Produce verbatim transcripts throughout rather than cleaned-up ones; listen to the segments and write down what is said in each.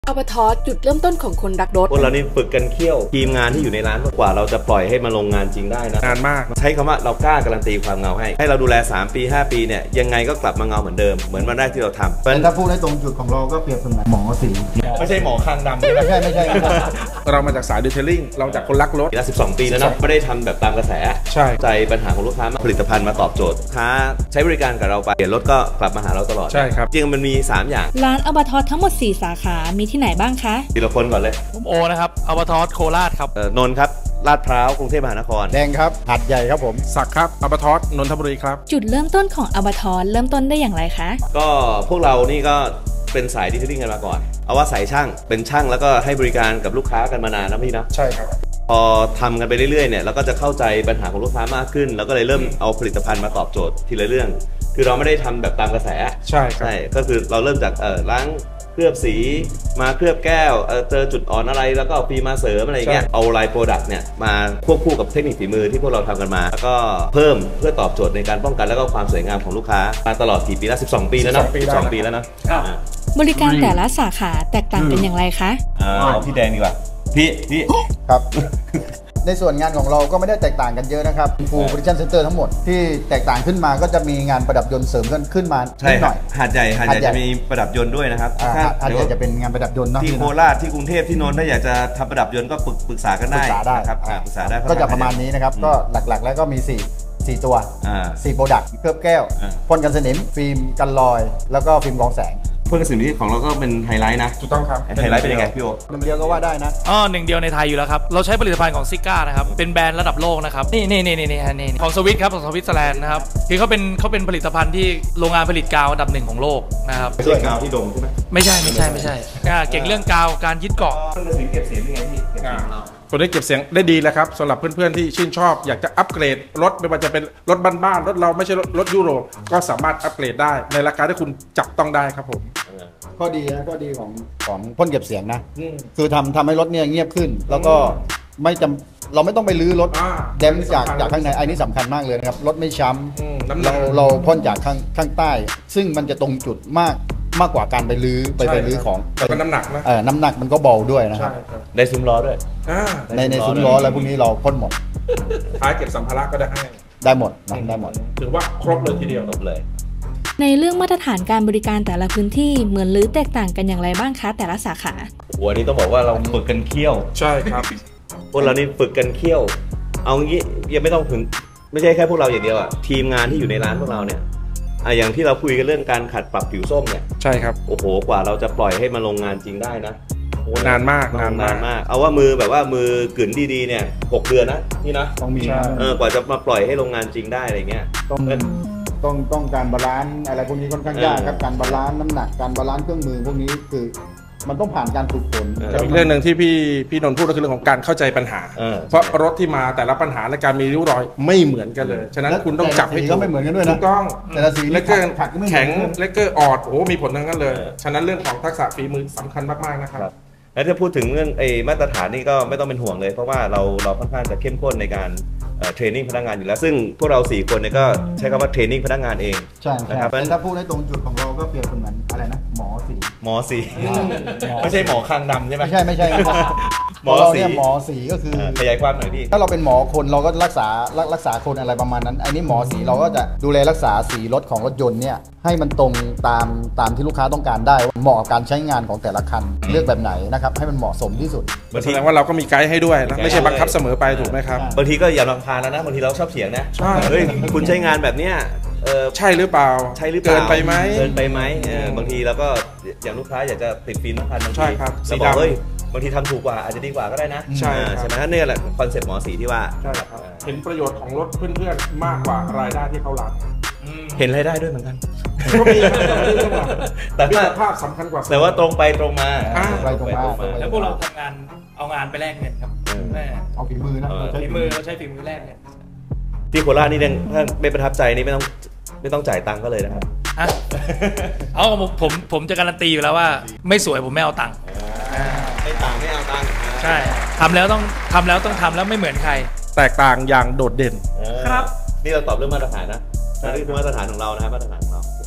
อัลบาทอสจุดเริ่มต้นของคนรักรถพวกเรานี่ฝึกกันเคี่ยวทีมงานที่อยู่ในร้านกว่าเราจะปล่อยให้มาลงงานจริงได้นะนานมากใช้คำว่าเรากล้าการันตีความเงาให้ให้เราดูแลสามปีห้าปีเนี่ยยังไงก็กลับมาเงาเหมือนเดิมเหมือนวันแรกที่เราทำแต่ถ้าพูดในตรงจุดของเราก็เปรียบเสมือนหมอสีไม่ใช่หมอคางดำไม่ใช่ไม่ใช่เรามาจากสายดีเทลลิ่งเราจากคนรักรถแล้วสิบสองปีแล้วนะไม่ได้ทำแบบตามกระแสใช่ใจปัญหาของลูกค้าผลิตภัณฑ์มาตอบโจทย์ค้าใช้บริการกับเราไปเดี๋ยวรถก็กลับมาหาเราตลอดใช่ครับจริงมันมีสามอย่างร้านอัลบาทอสทั้งหมดสี่สาขามีที่ไหนบ้างคะทีละคนก่อนเลยผมโอนะครับอัลบาทอสโคราชครับนนท์ครับลาดพร้าวกรุงเทพมหานครแดงครับหาดใหญ่ครับผมสักครับอัลบาทอสนนทบุรีครับจุดเริ่มต้นของอัลบาทอสเริ่มต้นได้อย่างไรคะก็พวกเรานี่ก็เป็นสายดีเทลลิ่งกันมาก่อนเอาว่าสายช่างเป็นช่างแล้วก็ให้บริการกับลูกค้ากันมานานนะพี่นะใช่ครับพอทำกันไปเรื่อยๆเนี่ยเราก็จะเข้าใจปัญหาของลูกค้ามากขึ้นแล้วก็เลยเริ่มเอาผลิตภัณฑ์มาตอบโจทย์ทีละเรื่องคือเราไม่ได้ทำแบบตามกระแสใช่ใช่ก็คือเราเริ่มจากเออล้างเคลือบสีมาเคลือบแก้ว เ, เจอจุดอ่อนอะไรแล้วก็ฟิล์มมาเสริมอะไรเงี้ยเอาไลน์โปรดักต์เนี่ยมาควบคู่กับเทคนิคฝีมือที่พวกเราทำกันมาแล้วก็เพิ่มเพื่อตอบโจทย์ในการป้องกันแล้วก็ความสวยงามของลูกค้ามาตลอดกี่ปีแล้วสิบสองปีแล้วนะสิบสองปีแล้วนะบริการแต่ละสาขาแตกต่างกันอย่างไรคะอ่าพี่แดงดีกว่าพี่พี่ครับในส่วนงานของเราก็ไม่ได้แตกต่างกันเยอะนะครับฟูลโปรดักชั่นเซ็นเตอร์ทั้งหมดที่แตกต่างขึ้นมาก็จะมีงานประดับยนต์เสริมกันขึ้นมานิดหน่อยหาดใหญ่หาดใหญ่จะมีประดับยนต์ด้วยนะครับหาดใหญ่จะเป็นงานประดับยนต์ที่โคราชที่กรุงเทพที่นนท์ถ้าอยากจะทำประดับยนต์ก็ปรึกษากันได้ครับปรึกษาได้ก็จะประมาณนี้นะครับก็หลักๆแล้วก็มีสี่สี่ตัวสี่โปรดักต์เคลือบแก้วพ่นกันสนิมฟิล์มกันรอยแล้วก็ฟิล์มกรองแสงพ่นกันสนิมของเราก็เป็นไฮไลท์นะถูกต้องครับไฮไลท์เป็นยังไงพี่โอหนึ่งเดียวก็ว่าได้นะอ๋อหนึ่งเดียวในไทยอยู่แล้วครับเราใช้ผลิตภัณฑ์ของซิก้านะครับเป็นแบรนด์ระดับโลกนะครับนี่นี่นี่นี่นี่ของสวิตครับของสวิตเซอร์แลนด์นะครับคือเขาเป็นเขาเป็นผลิตภัณฑ์ที่โรงงานผลิตกาวอันดับหนึ่งของโลกนะครับไม่ใช่กาวที่ดมใช่ไหมไม่ใช่ไม่ใช่ไม่ใช่เก่งเรื่องกาวการยึดเกาะพ่นกันสนิมเก็บเสียงเป็นไงพี่เก็บเสียงของเราคนได้เก็บเสียงได้ดีแล้วครับสำหรับเพื่อนๆที่ชื่นชอบอยากจะอัปเกรดรถไม่ว่าจะเป็นรถบ้านๆรถเราไม่ใช่รถรถยุโรปก็สามารถอัปเกรดได้ในราคาที่คุณจับต้องได้ครับผมข้อดีนะข้อดีของของพ่นเก็บเสียงนะคือทำทำให้รถเนี่ยเงียบขึ้นแล้วก็ไม่จำเราไม่ต้องไปรื้อรถเดมจากจากข้างในอันนี้สำคัญมากเลยนะครับรถไม่ช้ำเราเราพ่นจากข้างข้างใต้ซึ่งมันจะตรงจุดมากมากกว่าการไปรื้อไปไปรื้อของแต่ก็น้ำหนักนะเออน้ำหนักมันก็เบาด้วยนะครับได้ซุ้มล้อด้วยในในซุ้มล้อแล้วพวกนี้เราพ่นหมดท้ายเก็บสัมภาระก็ได้ให้ได้หมดนะได้หมดถือว่าครบเลยทีเดียวครบเลยในเรื่องมาตรฐานการบริการแต่ละพื้นที่เหมือนหรือแตกต่างกันอย่างไรบ้างคะแต่ละสาขาวันนี้ต้องบอกว่าเราฝึกกันเคี่ยวใช่ครับพวกเรานี่ฝึกกันเคี่ยวเอางี้ยังไม่ต้องถึงไม่ใช่แค่พวกเราอย่างเดียวอะทีมงานที่อยู่ในร้านพวกเราเนี่ยอะอย่างที่เราคุยกันเรื่องการขัดปรับผิวส้มเนี่ยใช่ครับโอ้โหกว่าเราจะปล่อยให้มาลงงานจริงได้นะโอ้นานมากนานมากมากเอาว่ามือแบบว่ามือกลืนดีๆเนี่ยหกเดือนนะนี่นะต้องมีเออกว่าจะมาปล่อยให้ลงงานจริงได้อะไรเงี้ยต้องต้องต้องการบาลานซ์อะไรพวกนี้ค่อนข้างยากครับการบาลานซ์น้ำหนักการบาลานซ์เครื่องมือพวกนี้คือมันต้องผ่านการฝึกฝนอีกเรื่องหนึ่งที่พี่พี่นนท์พูดก็คือเรื่องของการเข้าใจปัญหาเพราะรถที่มาแต่ละปัญหาและการมีริ้วรอยไม่เหมือนกันเลยฉะนั้นคุณต้องจับให้ถูกก็ไม่เหมือนกันด้วยนะถูกต้องแต่ละสีเลกเกอร์แข็งเลกเกอร์ออดโอ้มีผลทั้งนั้นเลยฉะนั้นเรื่องของทักษะฝีมือสำคัญมากๆนะครับแล้วถ้าพูดถึงเรื่องไอ้มาตรฐานนี่ก็ไม่ต้องเป็นห่วงเลยเพราะว่าเราเราค่อนข้างจะเข้มข้นในการเทรนนิ่งพนักงานอยู่แล้วซึ่งพวกเราสี่คนเนี่ยก็ใช้คำว่าเทรนนิ่งพนักงานเองใช่ครับแต่ถ้าพูดในตรงจุดของเราก็เปรียบเสมือนอะไรนะหมอสีหมอสีไม่ใช่หมอคางดำใช่ไหมไม่ใช่ไม่ใช่หมอสีหมอสีก็คือขยายความหน่อยพี่ถ้าเราเป็นหมอคนเราก็รักษารักษาคนอะไรประมาณนั้นไอ้นี่หมอสีเราก็จะดูแลรักษาสีรถของรถยนต์เนี่ยให้มันตรงตามตามที่ลูกค้าต้องการได้เหมาะกับการใช้งานของแต่ละคันเลือกแบบไหนนะครับให้มันเหมาะสมที่สุดแสดงว่าเราก็มีไกด์ให้ด้วยนะไม่ใช่บังคับเสมอไปถูกไหมครับบางทีก็อย่าลำพาแล้วนะบางทีเราชอบเสียงนะเฮ้ยคุณใช้งานแบบเนี้ยใช่หรือเปล่าใช่หรือเปล่าเกินไปไหมเกินไปไหมบางทีเราก็อย่างลูกค้าอยากจะติดฟิล์มทั้งคันบางทีเราบอกเฮ้ยบางทีทำถูกกว่าอาจจะดีกว่าก็ได้นะใช่ใช่ไหมนี่แหละคอนเซ็ปต์หมอสีที่ว่าเห็นประโยชน์ของรถเพื่อนๆมากกว่ารายได้ที่เขารับเห็นรายได้ด้วยเหมือนกันก็มีแต่ว่าภาพสำคัญกว่าแต่ว่าตรงไปตรงมาไปตรงมาแล้วพวกเราทำงานเอางานไปแลกเงินครับเอาฝีมือนะฝีมือเราใช้ฝีมือแลกเงินที่โคราชนี่เนี่ยถ้าไม่ประทับใจนี่ไม่ต้องไม่ต้องจ่ายตังค์ก็เลยนะครับเอาผมผมจะการันตีอยู่แล้วว่าไม่สวยผมไม่เอาตังค์ไม่ตังค์ไม่เอาตังค์ใช่ทำแล้วต้องทำแล้วต้องทำแล้วไม่เหมือนใครแตกต่างอย่างโดดเด่นครับนี่เราตอบเรื่องมาตรฐานนะนี่คือมาตรฐานของเรานะครับมาตรฐานของเรา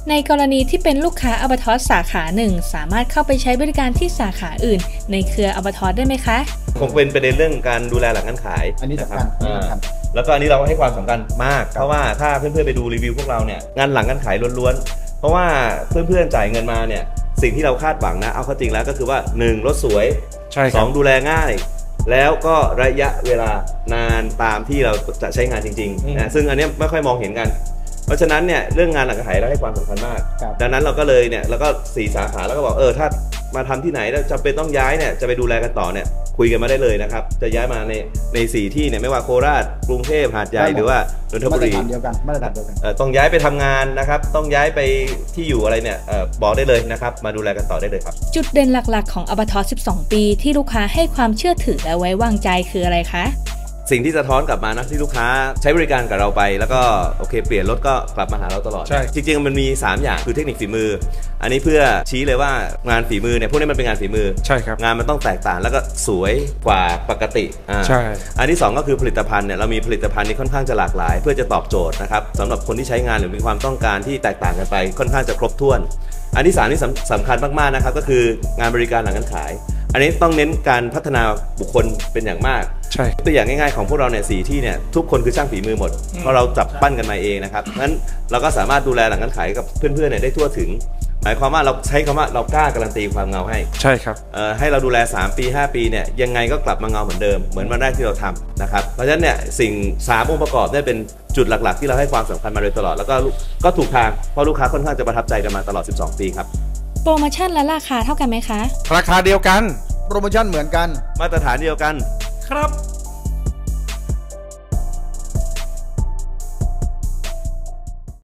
ในกรณีที่เป็นลูกค้าอัลบาทอสสาขาหนึ่งสามารถเข้าไปใช้บริการที่สาขาอื่นในเครืออัลบาทอสได้ไหมคะคงเป็นประเด็นเรื่องการดูแลหลังการขายอันนี้สำคัญนะครับแล้วก็อันนี้เราให้ความสำคัญมากเพราะว่าถ้าเพื่อนๆไปดูรีวิวพวกเราเนี่ยงานหลังการขายล้วนๆเพราะว่าเพื่อนๆจ่ายเงินมาเนี่ยสิ่งที่เราคาดหวังนะเอาเข้าจริงแล้วก็คือว่าหนึ่งรถสวยสองดูแลง่ายแล้วก็ระยะเวลานานตามที่เราจะใช้งานจริงๆนะซึ่งอันนี้ไม่ค่อยมองเห็นกันเพราะฉะนั้นเนี่ยเรื่องงานหลังการขายเราให้ความสำคัญมากดังนั้นเราก็เลยเนี่ยเราก็สี่สาขาแล้วก็บอกเออถ้ามาทำที่ไหนแล้วจำเป็นต้องย้ายเนี่ยจะไปดูแลกันต่อเนี่ยคุยกันมาได้เลยนะครับจะย้ายมาในในสี่ที่เนี่ยไม่ว่าโคราชกรุงเทพหาดใหญ่หรือว่านนทบุรีมาตรฐานเดียวกันมาตรฐานเดียวกันต้องย้ายไปทำงานนะครับต้องย้ายไปที่อยู่อะไรเนี่ยบอกได้เลยนะครับมาดูแลกันต่อได้เลยครับจุดเด่นหลักๆของอัลบาทอสสิบสองปีที่ลูกค้าให้ความเชื่อถือและไว้วางใจคืออะไรคะสิ่งที่สะท้อนกลับมานะที่ลูกค้าใช้บริการกับเราไปแล้วก็โอเคเปลี่ยนรถก็กลับมาหาเราตลอดจริงๆมันมีสามอย่างคือเทคนิคฝีมืออันนี้เพื่อชี้เลยว่างานฝีมือเนี่ยพวกนี้มันเป็นงานฝีมือใช่ครับงานมันต้องแตกต่างแล้วก็สวยกว่าปกติอ่าใช่อันที่สองก็คือผลิตภัณฑ์เนี่ยเรามีผลิตภัณฑ์ที่ค่อนข้างจะหลากหลายเพื่อจะตอบโจทย์นะครับสำหรับคนที่ใช้งานหรือมีความต้องการที่แตกต่างกันไปค่อนข้างจะครบถ้วนอันที่สามที่สำคัญมากๆนะครับก็คืองานบริการหลังการขายอันนี้ต้องเน้นการพัฒนาบุคคลเป็นอย่างมากใช่ตัวอย่างง่ายๆของพวกเราเนี่ยสี่ที่เนี่ยทุกคนคือช่างฝีมือหมดเพราะเราจับปั้นกันมาเองนะครับงั้นเราก็สามารถดูแลหลังการขายกับเพื่อนๆเนี่ยได้ทั่วถึงหมายความว่าเราใช้คำว่าเรากล้าการันตีความเงาให้ใช่ครับเอ่อให้เราดูแลสามปีห้าปีเนี่ยยังไงก็กลับมาเงาเหมือนเดิมเหมือนวันแรกที่เราทำนะครับเพราะฉะนั้นเนี่ยสิ่งสามองค์ประกอบได้เป็นจุดหลักๆที่เราให้ความสำคัญมาโดยตลอดแล้วก็ก็ถูกทางเพราะลูกค้าค่อนข้างจะประทับใจกันมาตลอดสิบสองปีครับโปรโมชั่นและราคาเท่ากันไหมคะราคาเดียวกันโปรโมชั่นเหมือนกันมาตรฐานเดียวกันครับ